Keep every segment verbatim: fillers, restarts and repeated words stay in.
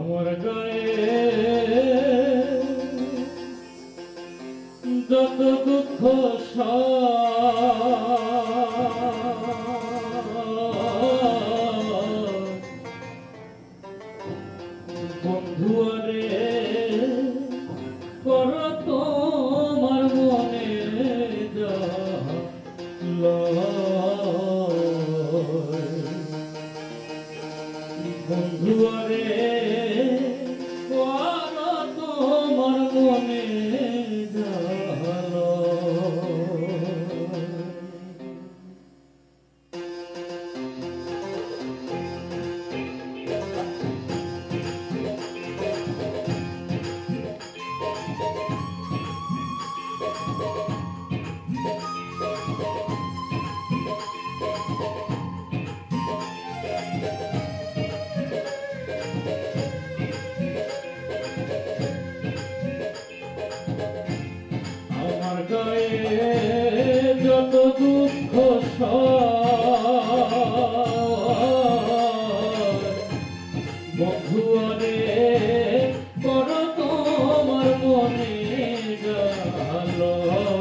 আমার গায়ে যত দুঃখ বন্ধু রে কর তোমার মনে বন্ধু রে কর তোমার মনে আমার গায়ে যত দুঃখ বন্ধু রে কর তোমার মনে জালো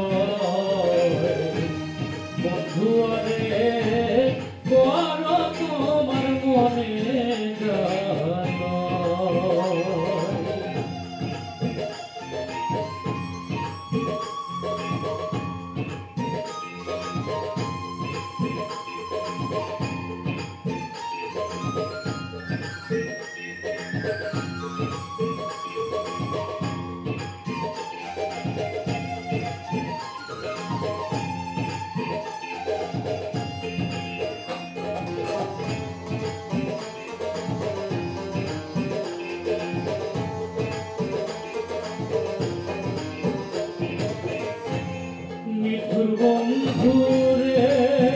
বন্ধু রে কর তোমার মনে জালো নিঠুর বন্ধু রে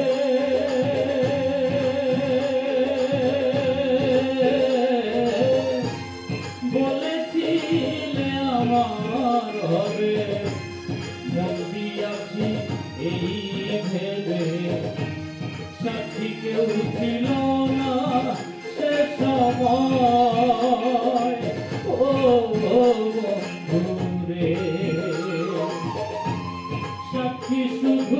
বলেছিলে আমার হবে মন দিয়াছি এই ভেবে সাথী কেউ ছিল না সে সময় ও বন্ধু রে সাক্ষী শুধু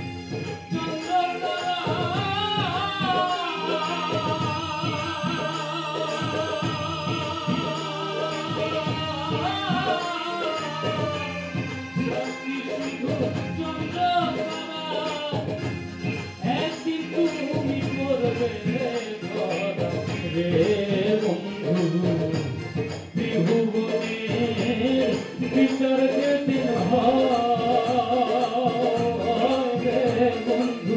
একদিন তুমি করবে রে বন্ধু ত্রিভুবনের বিচার যেদিন হয় বন্ধু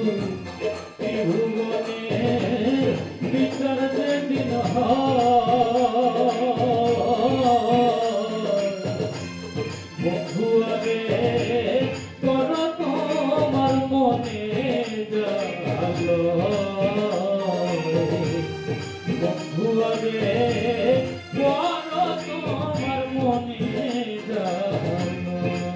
ত্রিভুবনের বিচার যেদিন হয় বন্ধু রে কর তোমার মনে জালো বন্ধু রে কর তোমার মনে জালো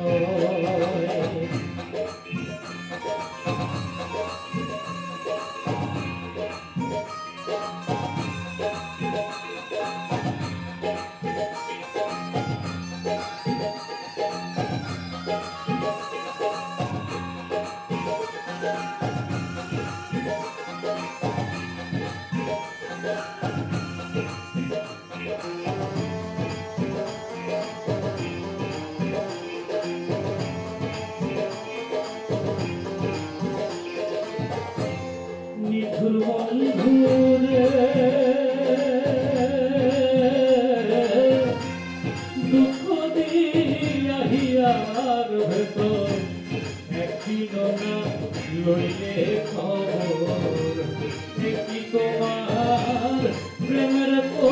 নিঠুর বন্ধু রে দুঃখ দিয়া হিয়ার ভেতর একদিন না লইলে খবর একটি তোমার প্রেমের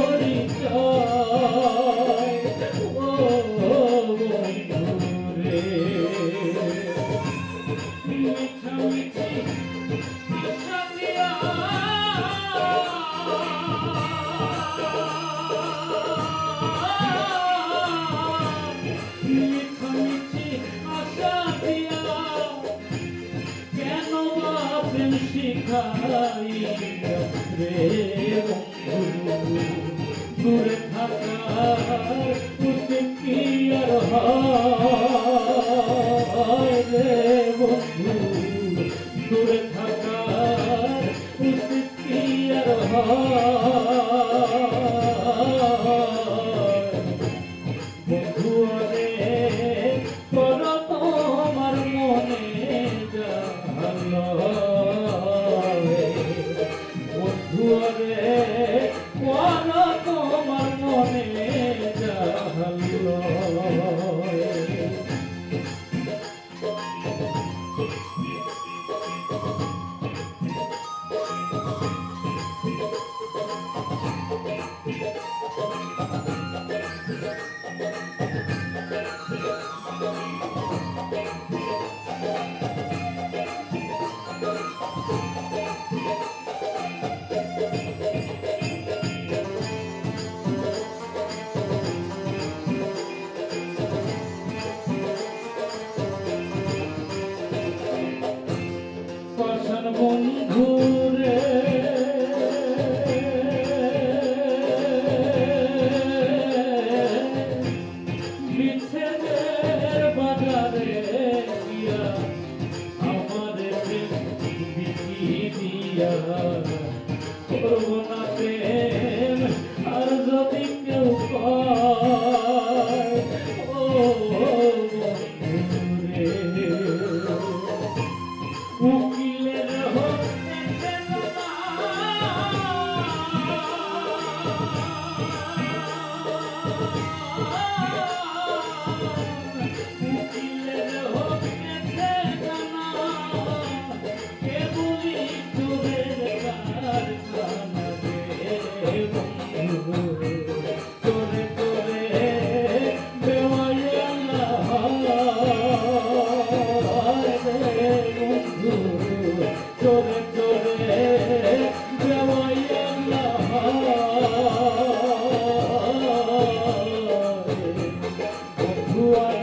পরিচয় ও বন্ধু রে মিছামিছি শিখাই রে বন্ধু দূরে থাকা হয় রে বন্ধু দূরে থাকার উচিত কি আর হয় বন্ধু রে করো তোমার মনে যাহালয় বন্ধু রে করো তোমার মনে যাহালয় পাষাণ বন্ধু রে বিচ্ছেদের বাজারে গিয়া আমার বিকি দিয়া করব না প্রেম আর যদি কেউ কয় ও বন্ধু রে উকিলের হতে উকিলের হতে কে বলি তোদের কারখানা রে বন্ধু তোরে তোরে বেওয়াইলা রে বন্ধু তোরে তোরে বেওয়াইলা বন্ধু